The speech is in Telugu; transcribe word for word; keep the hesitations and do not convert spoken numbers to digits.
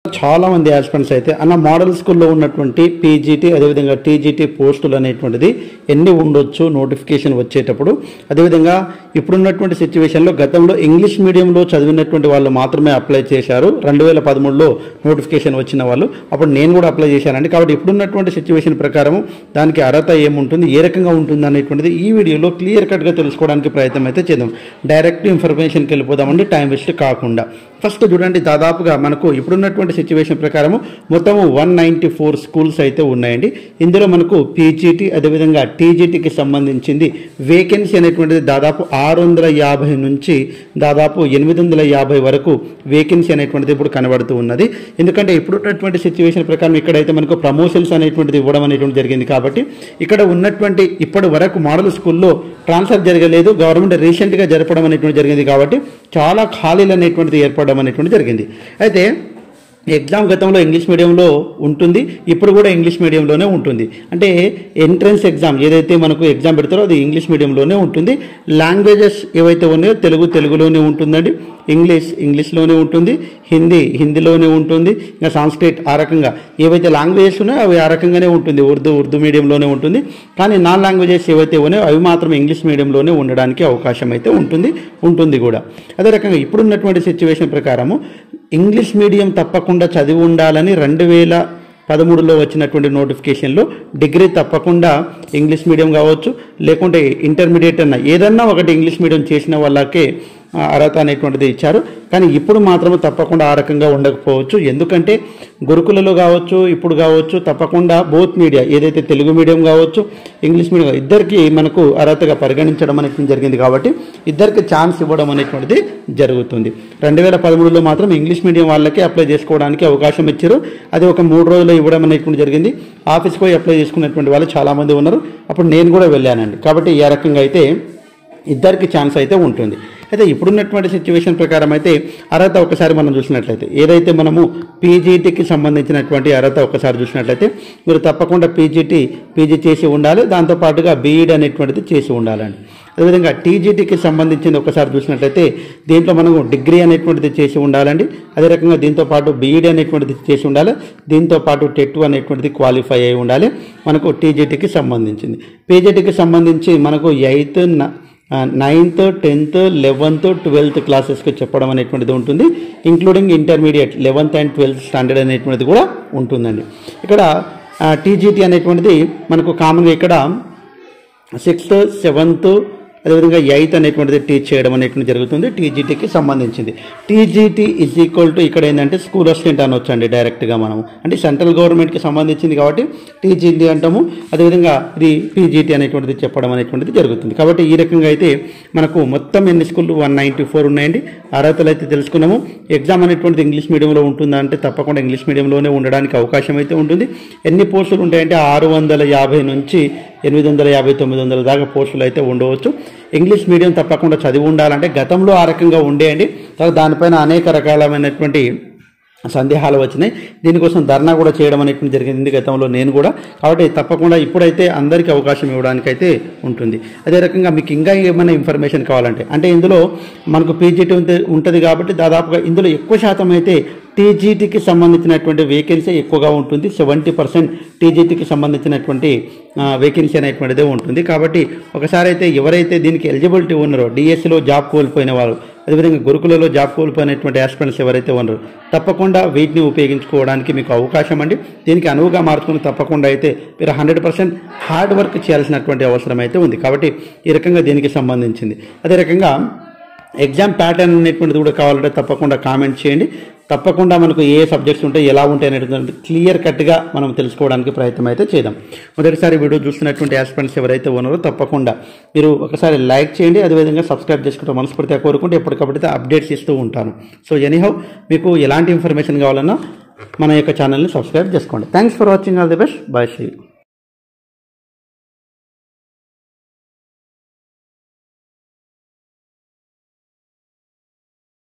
చాలా మంది ఆస్పిరెంట్స్ అయితే అన్న మోడల్ స్కూల్లో ఉన్నటువంటి పీజీటీ అదేవిధంగా టీజీటీ పోస్టులు అనేటువంటిది ఎన్ని ఉండొచ్చు నోటిఫికేషన్ వచ్చేటప్పుడు, అదేవిధంగా ఇప్పుడున్నటువంటి సిచ్యువేషన్లో గతంలో ఇంగ్లీష్ మీడియంలో చదివినటువంటి వాళ్ళు మాత్రమే అప్లై చేశారు. రెండు వేల పదమూడులో నోటిఫికేషన్ వచ్చిన వాళ్ళు, అప్పుడు నేను కూడా అప్లై చేశానండి. కాబట్టి ఇప్పుడున్నటువంటి సిచ్యువేషన్ ప్రకారం దానికి అర్హత ఏముంటుంది, ఏ రకంగా ఉంటుంది అనేటువంటిది ఈ వీడియోలో క్లియర్ కట్గా తెలుసుకోవడానికి ప్రయత్నం అయితే చేద్దాం. డైరెక్ట్ ఇన్ఫర్మేషన్కి వెళ్ళిపోదామండి, టైం వేస్ట్ కాకుండా. ఫస్ట్ చూడండి, దాదాపుగా మనకు ఇప్పుడున్నటువంటి సిచ్యువేషన్ ప్రకారం మొత్తము వన్ నైంటీ ఫోర్ స్కూల్స్ అయితే ఉన్నాయండి. ఇందులో మనకు పీజీటీ అదేవిధంగా టీజీటీకి సంబంధించింది వేకెన్సీ అనేటువంటిది దాదాపు ఆరు వందల యాభై నుంచి దాదాపు ఎనిమిది వందల యాభై వరకు వేకెన్సీ అనేటువంటిది ఇప్పుడు కనబడుతూ ఉన్నది. ఎందుకంటే ఇప్పుడున్నటువంటి సిచ్యువేషన్ ప్రకారం ఇక్కడైతే మనకు ప్రమోషన్స్ అనేటువంటిది ఇవ్వడం అనేటువంటి జరిగింది. కాబట్టి ఇక్కడ ఉన్నటువంటి ఇప్పటి వరకు మోడల్ స్కూల్లో ట్రాన్స్ఫర్ జరగలేదు, గవర్నమెంట్ రీసెంట్గా జరపడం అనేటువంటి జరిగింది. కాబట్టి చాలా ఖాళీలు అనేటువంటిది ఏర్పడడం అనేటువంటి జరిగింది. అయితే ఎగ్జామ్ గతంలో ఇంగ్లీష్ మీడియంలో ఉంటుంది, ఇప్పుడు కూడా ఇంగ్లీష్ మీడియంలోనే ఉంటుంది. అంటే ఎంట్రన్స్ ఎగ్జామ్ ఏదైతే మనకు ఎగ్జామ్ పెడతారో అది ఇంగ్లీష్ మీడియంలోనే ఉంటుంది. లాంగ్వేజెస్ ఏవైతే ఉన్నాయో తెలుగు తెలుగులోనే ఉంటుందండి, ఇంగ్లీష్ ఇంగ్లీష్లోనే ఉంటుంది, హిందీ హిందీలోనే ఉంటుంది, ఇంకా సాంస్క్రిట్ ఆ రకంగా ఏవైతే లాంగ్వేజెస్ ఉన్నాయో అవి ఆ రకంగానే ఉంటుంది. ఉర్దూ ఉర్దూ మీడియంలోనే ఉంటుంది. కానీ నాన్ లాంగ్వేజెస్ ఏవైతే ఉన్నాయో అవి మాత్రం ఇంగ్లీష్ మీడియంలోనే ఉండడానికి అవకాశం అయితే ఉంటుంది ఉంటుంది కూడా. అదే రకంగా ఇప్పుడున్నటువంటి సిచ్యువేషన్ ప్రకారము ఇంగ్లీష్ మీడియం తప్పకుండా చదివి ఉండాలని రెండు వేల పదమూడులో వచ్చినటువంటి నోటిఫికేషన్లో డిగ్రీ తప్పకుండా ఇంగ్లీష్ మీడియం కావచ్చు, లేకుంటే ఇంటర్మీడియట్ అన్న ఏదన్నా ఒకటి ఇంగ్లీష్ మీడియం చేసిన వాళ్ళకే అర్హత అనేటువంటిది ఇచ్చారు. కానీ ఇప్పుడు మాత్రం తప్పకుండా ఆ రకంగా ఉండకపోవచ్చు. ఎందుకంటే గురుకులలో కావచ్చు ఇప్పుడు కావచ్చు తప్పకుండా బోత్ మీడియా ఏదైతే తెలుగు మీడియం కావచ్చు ఇంగ్లీష్ మీడియం ఇద్దరికి మనకు అర్హతగా పరిగణించడం అనేటువంటి జరిగింది. కాబట్టి ఇద్దరికి ఛాన్స్ ఇవ్వడం అనేటువంటిది జరుగుతుంది. రెండు వేల పదమూడులో మాత్రం ఇంగ్లీష్ మీడియం వాళ్ళకే అప్లై చేసుకోవడానికి అవకాశం ఇచ్చారు. అది ఒక మూడు రోజుల్లో ఇవ్వడం అనేటువంటి జరిగింది. ఆఫీస్కి పోయి అప్లై చేసుకున్నటువంటి వాళ్ళు చాలామంది ఉన్నారు. అప్పుడు నేను కూడా వెళ్ళానండి. కాబట్టి ఈ రకంగా అయితే ఇద్దరికి ఛాన్స్ అయితే ఉంటుంది. అయితే ఇప్పుడున్నటువంటి సిచ్యువేషన్ ప్రకారం అయితే అర్హత ఒకసారి మనం చూసినట్లయితే ఏదైతే మనము పీజీటీకి సంబంధించినటువంటి అర్హత ఒకసారి చూసినట్లయితే మీరు తప్పకుండా పీజీటీ పీజీ చేసి ఉండాలి, దాంతోపాటుగా బీఈడీ అనేటువంటిది చేసి ఉండాలండి. అదేవిధంగా టీజీటీకి సంబంధించింది ఒకసారి చూసినట్లయితే దీంట్లో మనము డిగ్రీ అనేటువంటిది చేసి ఉండాలండి. అదే రకంగా దీంతో పాటు బీఈడీ అనేటువంటిది చేసి ఉండాలి, దీంతో పాటు టెట్ అనేటువంటిది క్వాలిఫై అయి ఉండాలి మనకు టీజీటీకి సంబంధించింది. పీజీటీకి సంబంధించి మనకు eighth ninth tenth eleventh twelfth క్లాసెస్కి చెప్పడం అనేటువంటిది ఉంటుంది, including intermediate eleventh and twelfth standard అనేటువంటిది కూడా ఉంటుందండి. ఇక్కడ టీజీటీ అనేటువంటిది మనకు కామన్గా ఇక్కడ సిక్స్త్ సెవెంత్ అదేవిధంగా ఎయిత్ అనేటువంటిది టీచ్ చేయడం అనేటువంటి జరుగుతుంది టీజీటీకి సంబంధించింది. టీజీటీ ఈజ్ ఈక్వల్ టు ఇక్కడ ఏంటంటే స్కూల్ అసిస్టెంట్ అనొచ్చు అండి డైరెక్ట్గా మనము, అంటే సెంట్రల్ గవర్నమెంట్కి సంబంధించింది కాబట్టి టీజీటీ అంటాము. అదేవిధంగా ఇది పీజీటీ అనేటువంటిది చెప్పడం అనేటువంటిది జరుగుతుంది. కాబట్టి ఈ రకంగా అయితే మనకు మొత్తం ఎన్ని స్కూళ్ళు వన్ నైంటీ ఫోర్ ఉన్నాయండి. అర్హతలు అయితే తెలుసుకున్నాము. ఎగ్జామ్ అనేటువంటిది ఇంగ్లీష్ మీడియంలో ఉంటుందా అంటే తప్పకుండా ఇంగ్లీష్ మీడియంలోనే ఉండడానికి అవకాశం అయితే ఉంటుంది. ఎన్ని పోస్టులు ఉంటాయంటే ఆరు వందల యాభై నుంచి ఎనిమిది వందల యాభై తొమ్మిది వందల దాకా పోస్టులు అయితే ఉండవచ్చు. ఇంగ్లీష్ మీడియం తప్పకుండా చదివి ఉండాలంటే గతంలో ఆ రకంగా ఉండేయండి. తర్వాత దానిపైన అనేక రకాలైనటువంటి సందేహాలు వచ్చినాయి. దీనికోసం ధర్నా కూడా చేయడం అనేటువంటి జరిగింది గతంలో నేను కూడా. కాబట్టి తప్పకుండా ఇప్పుడైతే అందరికీ అవకాశం ఇవ్వడానికి అయితే ఉంటుంది. అదే రకంగా మీకు ఇంకా ఏమైనా ఇన్ఫర్మేషన్ కావాలంటే అంటే ఇందులో మనకు పీజీటీ ఉంటుంది కాబట్టి దాదాపుగా ఇందులో ఎక్కువ శాతం అయితే టీజీటీకి సంబంధించినటువంటి వేకెన్సీ ఎక్కువగా ఉంటుంది. సెవెంటీ పర్సెంట్ టీజీటీకి సంబంధించినటువంటి వేకెన్సీ అనేటువంటిదే ఉంటుంది. కాబట్టి ఒకసారి అయితే ఎవరైతే దీనికి ఎలిజిబిలిటీ ఉన్నారో డిఎస్సిలో జాబ్ కోల్పోయిన వారు అదేవిధంగా గురుకులలో జాబ్ కోల్పోయినటువంటి ఆస్పిరెంట్స్ ఎవరైతే ఉన్నారో తప్పకుండా వీటిని ఉపయోగించుకోవడానికి మీకు అవకాశం అండి. దీనికి అనువుగా మార్చుకుని తప్పకుండా అయితే మీరు హండ్రెడ్ పర్సెంట్ హార్డ్ వర్క్ చేయాల్సినటువంటి అవసరం అయితే ఉంది. కాబట్టి ఈ రకంగా దీనికి సంబంధించింది. అదే రకంగా ఎగ్జామ్ ప్యాటర్న్ అనేటువంటిది కూడా కావాలంటే తప్పకుండా కామెంట్ చేయండి. తప్పకుండా మనకు ఏ సబ్జెక్ట్స్ ఉంటాయి ఎలా ఉంటాయి అనేటువంటి క్లియర్ కట్గా మనం తెలుసుకోవడానికి ప్రయత్నం అయితే చేద్దాం. మొదటిసారి వీడియో చూస్తున్నటువంటి ఆస్పిరెంట్స్ ఎవరైతే ఉన్నారో తప్పకుండా మీరు ఒకసారి లైక్ చేయండి, అదేవిధంగా సబ్స్క్రైబ్ చేసుకుంటే మనస్ఫూర్తిగా కోరుకుంటే ఎప్పటికప్పుడు అప్డేట్స్ ఇస్తూ ఉంటాను. సో ఎనీహౌ మీకు ఎలాంటి ఇన్ఫర్మేషన్ కావాలన్నా మన యొక్క ఛానల్ని సబ్స్క్రైబ్ చేసుకోండి. Thanks for watching. All the best. Bye. See you.